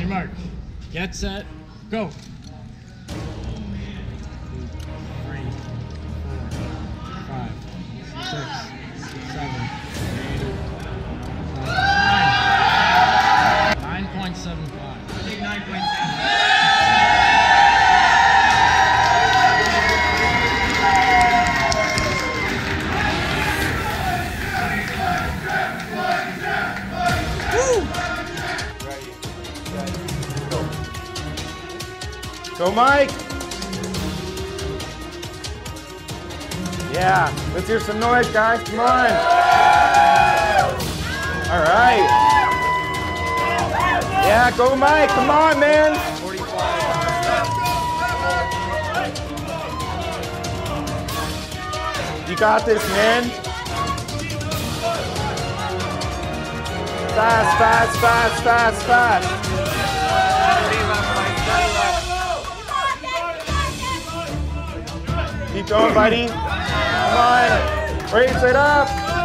your mark. Get set, go. 3, 4, 5, 6, 7, 8, 9. 9.75. I think 9.75. Go, Mike! Yeah, let's hear some noise, guys. Come on! All right. Yeah, go, Mike! Come on, man! 45. You got this, man. Fast, fast, fast, fast, fast. Keep going, buddy. Come on. Raise it up.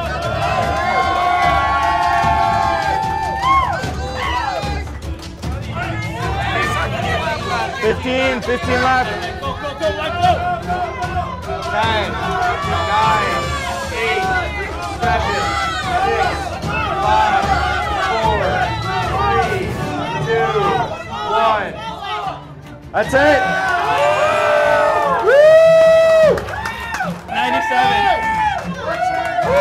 15 left. Go, go, go, Mike, go. 10, 9, 8, 7, 6, 5, 4, 3, 2, 1. That's it. 97.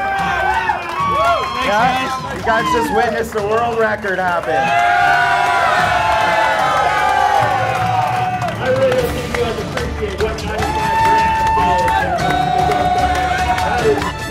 Yeah, you guys just witnessed the world record happen. I really don't think you guys appreciate what 95 grams is.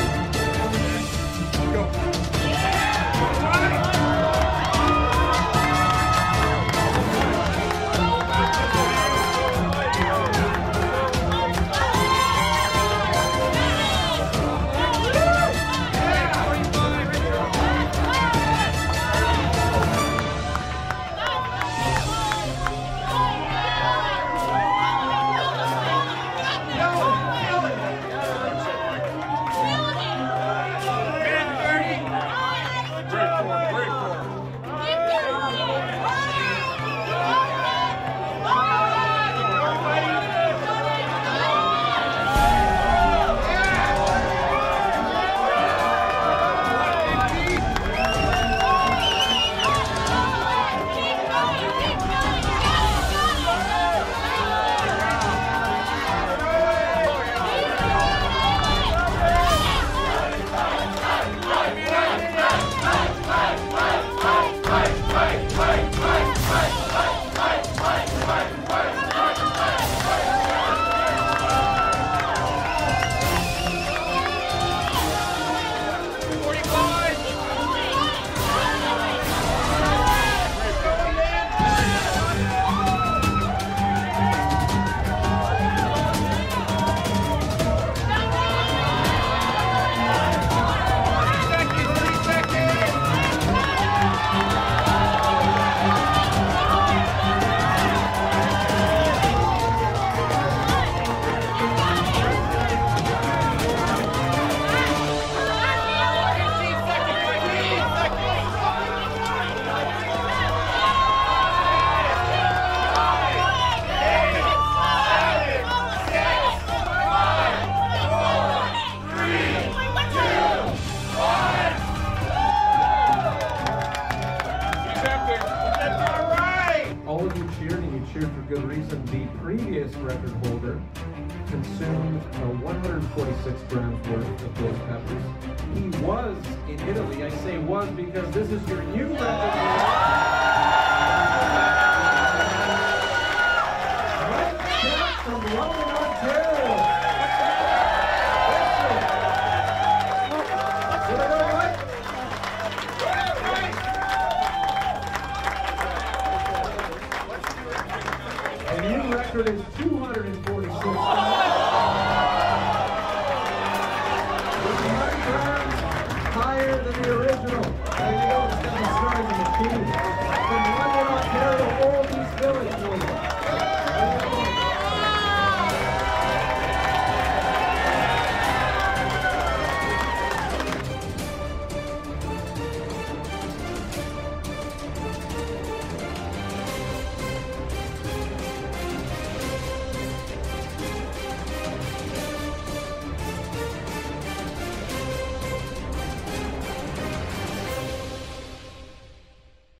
good reason. The previous record holder consumed 146 grams worth of those peppers. He was in Italy. I say was because this is your new record holder. From London, Ontario. The new record is 246 grams, higher than the original.